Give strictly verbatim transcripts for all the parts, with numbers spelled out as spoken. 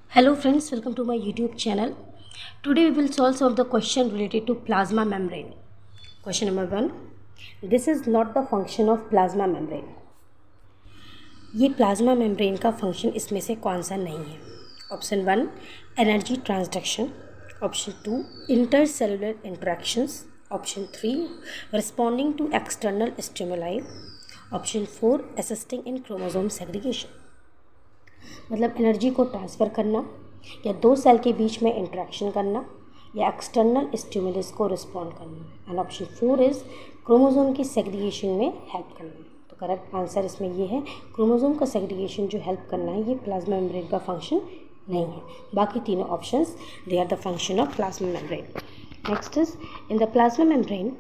Hello friends, welcome to my YouTube channel. Today we will solve some of the question related to plasma membrane. Question number one. This is not the function of plasma membrane. ये plasma membrane का function इसमें से कौन सा नहीं है? Option one, energy transduction. Option two, intercellular interactions. Option three, responding to external stimuli. Option four, assisting in chromosome segregation. मतलब energy को ट्रांसफ़र करना या दो सेल के बीच में इंटरेक्शन करना या एक्सटर्नल स्टिमुलस को रिस्पॉन्ड करना। And option four is chromosome की सेग्रीगेशन में हेल्प करना। तो करेक्ट आंसर इसमें ये है, क्रोमोसोम का सेग्रीगेशन जो हेल्प करना है ये प्लाज्मा मेम्ब्रेन का फंक्शन नहीं है। बाकी तीनों ऑप्शंस दे are the function of plasma membrane. Next is in the plasma membrane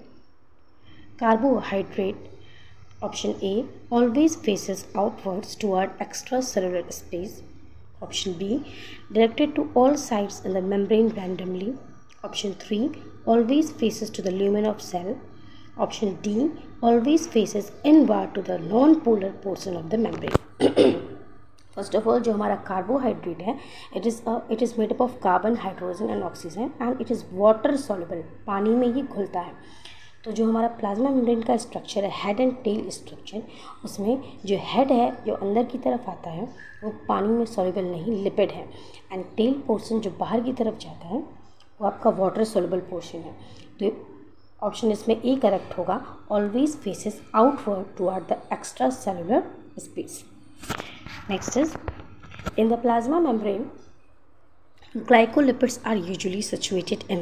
carbohydrate. Option A always faces outwards toward extracellular space. Option B directed to all sides in the membrane randomly. Option three always faces to the lumen of cell. Option D always faces inward to the non-polar portion of the membrane. First of all, जो हमारा carbohydrate है it is it is made up of carbon, hydrogen and oxygen and it is water soluble, पानी में ये घुलता है। तो जो हमारा प्लाज्मा मेम्ब्रेन का स्ट्रक्चर है हेड एंड टेल स्ट्रक्चर, उसमें जो हेड है जो अंदर की तरफ आता है वो पानी में सॉल्युबल नहीं, लिपिड है। एंड टेल पोर्शन जो बाहर की तरफ जाता है वो आपका वाटर सॉल्युबल पोर्शन है। तो ऑप्शन इसमें ए करेक्ट होगा, always faces outward toward the extra cellular space. Next is in the plasma membrane glycolipids are usually situated in,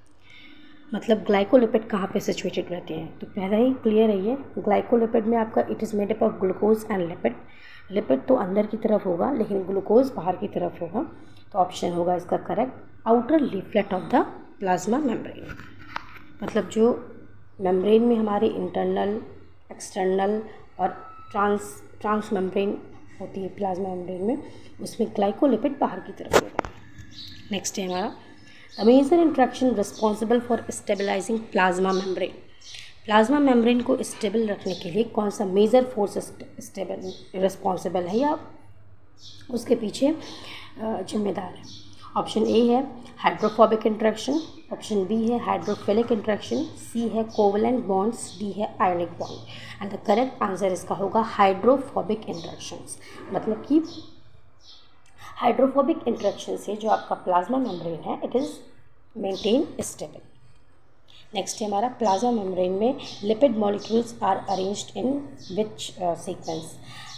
मतलब ग्लाइकोलिपिड कहाँ पे सिचुएटेड रहते हैं। तो पहला ही क्लियर है ये, ग्लाइकोलिपिड में आपका it is made up of glucose and lipid. Lipid तो अंदर की तरफ होगा लेकिन ग्लूकोज बाहर की तरफ होगा। तो ऑप्शन होगा इसका correct outer leaflet of the plasma membrane. मतलब जो मेम्ब्रेन में हमारे इंटरनल, एक्सटर्नल और ट्रांस ट्रांस मेम्ब्रेन होती है प्लाज्मा मेम्ब्रेन में, उसमें ग्लाइकोलिपिड बाहर की तरफ होगा। नेक्स्ट है हमारा A major interaction responsible for stabilizing plasma membrane. Plasma membrane को स्टेबल रखने के लिए कौन सा मेजर फोर्स स्टेबल रिस्पॉन्सिबल है या उसके पीछे जिम्मेदार है। ऑप्शन ए है हाइड्रोफोबिक इंट्रैक्शन, ऑप्शन बी है हाइड्रोफिलिक इंट्रैक्शन, सी है कोवलेंट बॉन्ड्स, डी है ionic bond. And the correct answer इसका होगा हाइड्रोफोबिक इंट्रैक्शंस। मतलब कि हाइड्रोफोबिक इंट्रैक्शन से जो आपका प्लाज्मा मेम्ब्रेन है it is maintain stable. Next है हमारा प्लाज्मा मेम्ब्रेन में lipid molecules are arranged in which sequence.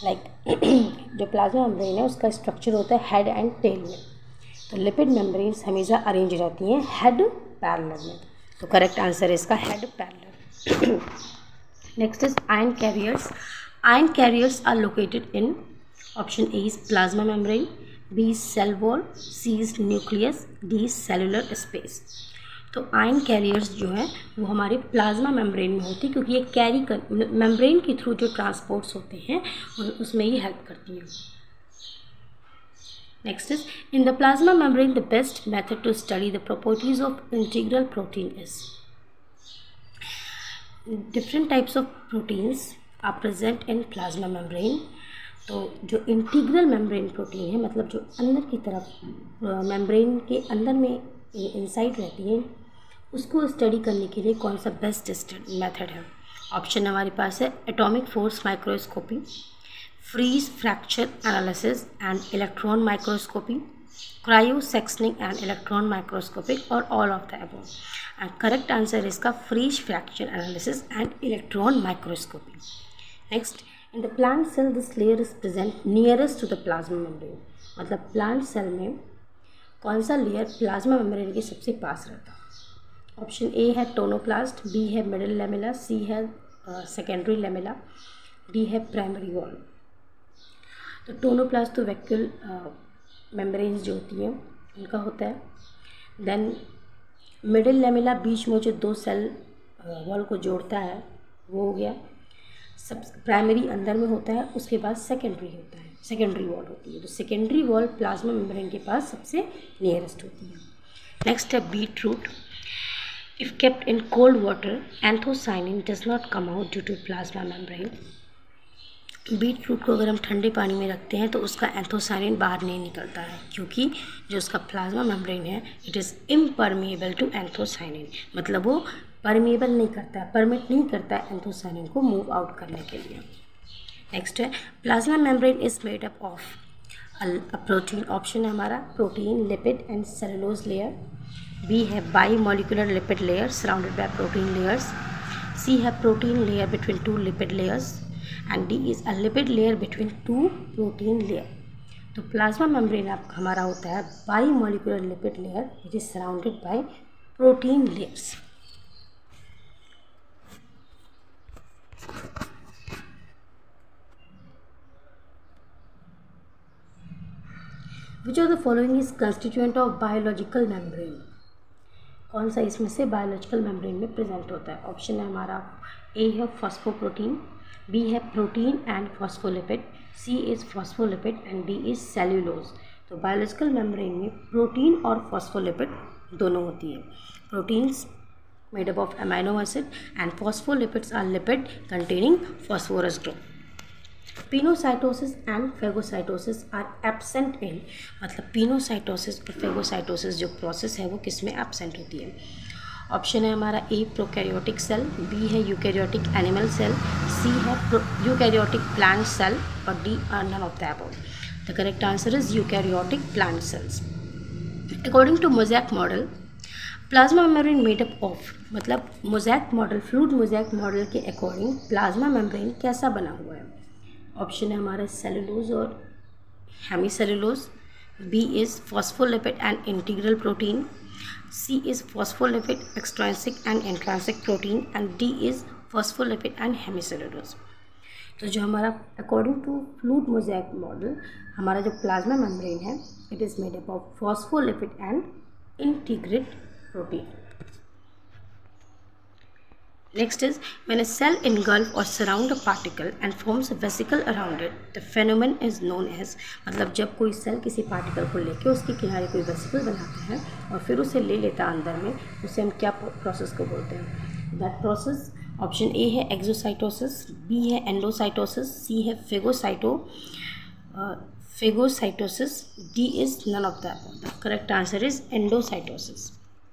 Like जो प्लाज्मा मेम्ब्रेन है उसका स्ट्रक्चर होता है हेड एंड टेल में। तो लिपिड मेम्ब्रेन्स हमेशा अरेंज रहती हैं हेड पैरेलल में। तो करेक्ट आंसर है इसका head parallel. Next is ion carriers. Ion carriers are located in, option A is plasma membrane, B is cell wall, C is nucleus, D is cellular space. तो ion carriers जो है वो हमारे plasma membrane में होती है क्योंकि ये कैरी कर मेम्ब्रेन के थ्रू जो ट्रांसपोर्ट्स होते हैं उसमें ये हेल्प करती हैं। Next is in the plasma membrane the best method to study the properties of integral protein is. Different types of proteins are present in plasma membrane. तो जो इंटीग्रल मेम्ब्रेन प्रोटीन है, मतलब जो अंदर की तरफ मेम्ब्रेन के अंदर में इनसाइड रहती है, उसको स्टडी करने के लिए कौन सा बेस्ट मेथड है। ऑप्शन हमारे पास है atomic force microscopy, freeze fracture analysis and electron microscopy, cryo sectioning and electron microscopy और all of the above. And correct answer इसका freeze fracture analysis and electron microscopy. Next in the plant cell this layer is present nearest to the plasma membrane. मतलब plant cell में कौन सा layer plasma membrane के सबसे पास रहता है। Option A है टोनोप्लास्ट, बी है मिडिल लेमेला, सी है सेकेंडरी लेमेला, डी है प्राइमरी वॉल। तो टोनोप्लास्ट तो वैक्यूल मेम्ब्रेन्स जो होती हैं उनका होता है। देन मिडिल लेमेला बीच में जो दो सेल वॉल को जोड़ता है वो हो गया। सब प्राइमरी अंदर में होता है, उसके बाद सेकेंडरी होता है, सेकेंडरी वॉल होती है। तो सेकेंडरी वॉल प्लाज्मा मेम्ब्रेन के पास सबसे नियरेस्ट होती है। नेक्स्ट है beet root. If kept in cold water anthocyanin does not come out due to plasma membrane. Beet root को अगर हम ठंडे पानी में रखते हैं तो उसका एंथोसायनिन बाहर नहीं निकलता है, क्योंकि जो उसका प्लाज्मा मेम्ब्रेन है it is impermeable to anthocyanin, मतलब वो परमिएबल नहीं करता है, परमिट नहीं करता है एंथोसायनिन को मूव आउट करने के लिए। नेक्स्ट है plasma membrane is made up of a protein, option है हमारा protein, lipid and cellulose layer, B है bimolecular lipid layer surrounded by protein layers, C है protein layer between two lipid layers, and D is a lipid layer between two protein layer. तो plasma membrane आपका हमारा होता है bimolecular lipid layer which is surrounded by protein layers. Which of the following is constituent of biological membrane, कौन सा इसमें से biological membrane में प्रेजेंट होता है? ऑप्शन है हमारा ए है फॉस्फोप्रोटीन, बी है protein and phospholipid, C is phospholipid and D is cellulose. तो बायोलॉजिकल मेम्ब्रेन में प्रोटीन और फॉस्फोलिपिड दोनों होती है। Proteins made up of amino acid and phospholipids are lipid containing phosphorus group. Pinocytosis and phagocytosis are absent in, मतलब pinocytosis और phagocytosis जो process है वो किस में एब्सेंट होती है? ऑप्शन है हमारा ए प्रोकैरियोटिक सेल, बी है यूकैरियोटिक एनिमल सेल, सी है यूकैरियोटिक प्लांट सेल और D are none of the above. The correct answer is eukaryotic plant cells. According to mosaic model plasma membrane made up of, मतलब mosaic model fluid mosaic model के according plasma membrane कैसा बना हुआ है? Option है हमारा cellulose और hemicellulose, B is phospholipid and integral protein, C is phospholipid extrinsic and intrinsic protein and D is phospholipid and hemicellulose। तो जो हमारा according to fluid mosaic model हमारा जो प्लाज्मा मेम्ब्रेन है it is made up of phospholipid and integrate protein. Next is when a cell engulf or surround a particle and forms a vesicle around it, the phenomenon is known as, मतलब जब कोई cell किसी particle को लेके उसके किनारे कोई vesicle बनाता है और फिर उसे ले लेता है अंदर में, उसे हम क्या प्रोसेस को बोलते हैं? दैट प्रोसेस ऑप्शन ए है एक्सोसाइटोसिस, बी है एंडोसाइटोसिस, सी है phagocyto phagocytosis, D is none of the above. The correct answer is endocytosis.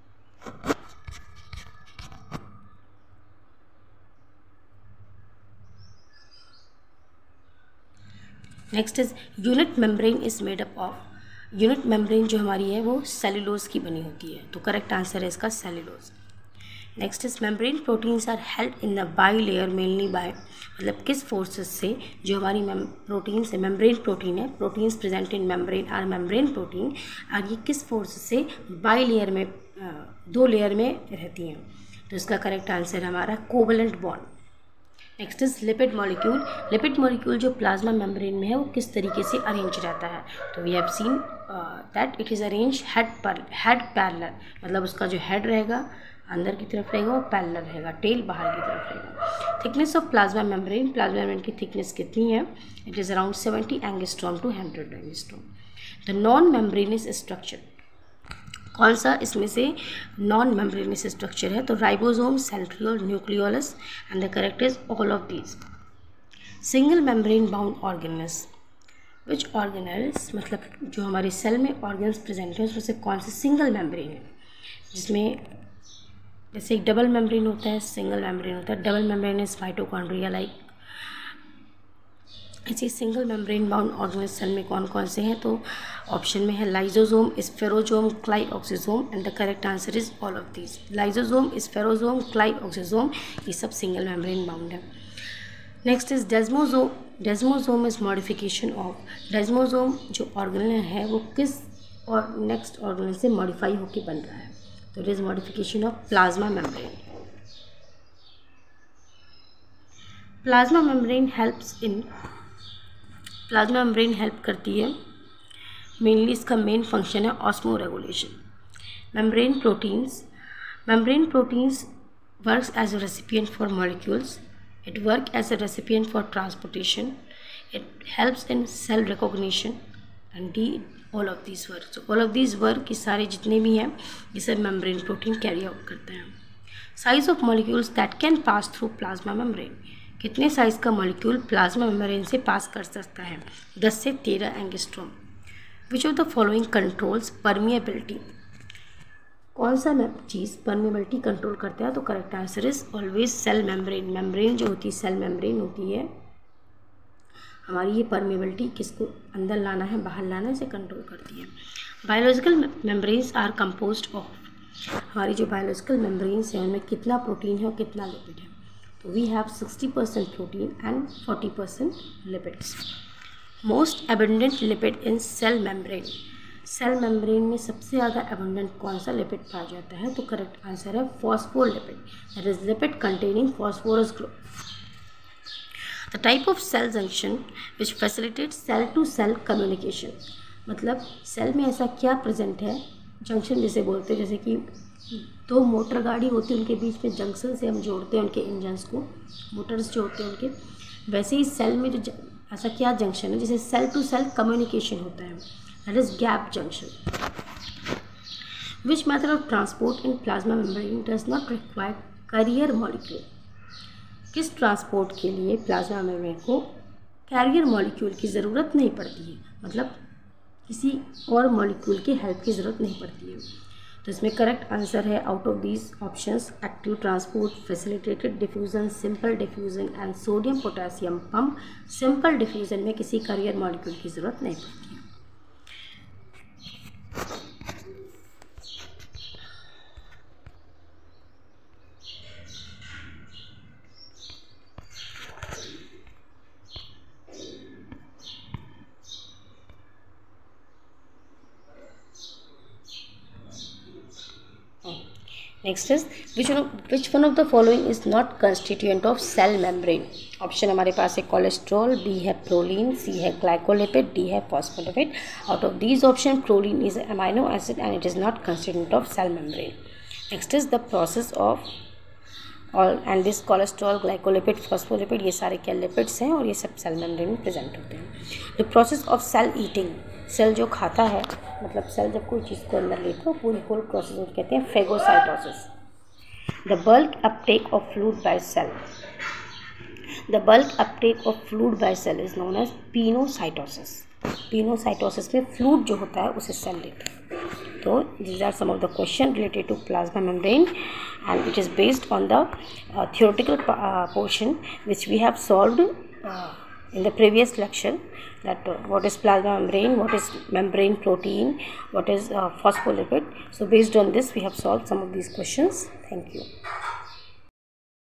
Next is unit membrane is made up of, unit membrane जो हमारी है वो cellulose की बनी होती है, तो करेक्ट आंसर है इसका cellulose. Next is membrane proteins are held in the bilayer mainly by, मतलब किस फोर्सेस से जो हमारी प्रोटीन्स है मेम्ब्रेन प्रोटीन है, proteins present in membrane are membrane protein, और ये किस फोर्स से बाई लेयर में दो लेयर में रहती हैं? तो इसका करेक्ट आंसर हमारा covalent bond. Next is lipid molecule, lipid molecule जो प्लाज्मा मेम्ब्रेन में है वो किस तरीके से अरेंज रहता है? तो we have seen that it is arrange head पर हेड पैरेलल, मतलब उसका जो हेड रहेगा अंदर की तरफ रहेगा और पैरेलल रहेगा, टेल बाहर की तरफ रहेगा। Thickness of plasma membrane, plasma membrane की थिकनेस कितनी है? It is around seventy angstrom to hundred angstrom. The non membranous structure, कौन सा इसमें से नॉन मेम्ब्रेनस स्ट्रक्चर है? तो ribosome, centriole, nucleolus, and the correct is all of these. Single membrane bound organelles, which organelles, मतलब जो हमारे cell में ऑर्गन्स प्रेजेंट हैं उसमें से कौन से सिंगल मेम्ब्रेन है? जिसमें जैसे एक डबल मेम्ब्रेन होता है, सिंगल मेम्ब्रेन होता है। Double membrane is mitochondria like, ऐसे single membrane bound organelles cell में कौन कौन से हैं? तो ऑप्शन में है lysosome, spherosome, glyoxysome, and the correct answer is all of these. Lysosome, spherosome, glyoxysome, ये सब सिंगल मेम्ब्रेन बाउंड है। Next is desmosome, desmosome is modification of, desmosome जो ऑर्गेनल है वो किस और नेक्स्ट ऑर्गेनल से मॉडिफाई होकर बन रहा है? तो it is modification of plasma membrane. Plasma membrane helps in, plasma membrane help करती है मेनली, इसका मेन फंक्शन है osmoregulation. Membrane proteins, membrane proteins works as a recipient for molecules, it work as a recipient for transportation, it helps in cell recognition and the all of this work. So all of this work ये सारे जितने भी हैं ये सब membrane protein carry out करते हैं। Size of molecules that can pass through plasma membrane, कितने साइज का मॉलिक्यूल प्लाज्मा मेम्ब्रेन से पास कर सकता है? दस से तेरह angstrom. Which of the following controls permeability? कौन सा चीज़ परमिएबिलिटी कंट्रोल करता है? तो correct answer is always cell membrane. Membrane जो होती है, सेल मेम्ब्रेन होती है हमारी, ये परमिएबिलिटी किसको अंदर लाना है बाहर लाना है इसे कंट्रोल करती है। Biological membranes are composed of, हमारी जो बायोलॉजिकल मेम्ब्रेन्स हैं उनमें कितना प्रोटीन है और कितना लिपिड है? तो we have sixty percent protein and forty percent lipids. Most abundant lipid in cell membrane, cell membrane में सबसे ज़्यादा एबंडेंट कौन सा लिपिड पाया जाता है? तो करेक्ट आंसर है phospholipid, that is lipid containing phosphorus group. The type of cell junction which facilitate cell to cell communication, मतलब सेल में ऐसा क्या प्रेजेंट है, जंक्शन जिसे बोलते हैं, जैसे कि दो मोटर गाड़ी होती है उनके बीच में जंक्शन से हम जोड़ते हैं उनके इंजन्स को, मोटर्स जो होते हैं उनके, वैसे ही सेल में जो ऐसा क्या जंक्शन है जिसे सेल टू सेल कम्युनिकेशन होता है, that is gap junction. Which method of transport in plasma membrane does not require carrier molecule, किस ट्रांसपोर्ट के लिए प्लाज्मा मेम्ब्रेन को कैरियर मॉलिक्यूल की ज़रूरत नहीं पड़ती है, मतलब किसी और मॉलिक्यूल की हेल्प की ज़रूरत नहीं पड़ती है? तो इसमें करेक्ट आंसर है out of these options active transport, facilitated diffusion, simple diffusion and sodium potassium pump. Simple diffusion में किसी कैरियर मॉलिक्यूल की ज़रूरत नहीं पड़ती है। Next is which which one of the following is not constituent of cell membrane? Option हमारे पास है कोलेस्ट्रॉल, बी है प्रोलीन, सी है ग्लाइकोलिपिड, डी है phospholipid. Out of these option proline is amino acid and it is not constituent of cell membrane. Next is the process of all and this cholesterol, glycolipid, phospholipid, ये सारे क्या lipids हैं और ये सब cell membrane में present होते हैं। The process of cell eating, cell जो खाता है, मतलब सेल जब कोई चीज़ को अंदर लेता है पूरी होल प्रोसेस को कहते हैं phagocytosis. The bulk uptake of fluid by cell, the bulk uptake of fluid by cell is known as pinocytosis. Pinocytosis में फ्लूइड जो होता है उसे सेल लेता है। तो these are some of the question related to plasma membrane and it is based on the uh, theoretical uh, portion which we have solved uh, in the previous lecture, that uh, what is plasma membrane, what is membrane protein, what is uh, phospholipid. So based on this we have solved some of these questions. Thank you.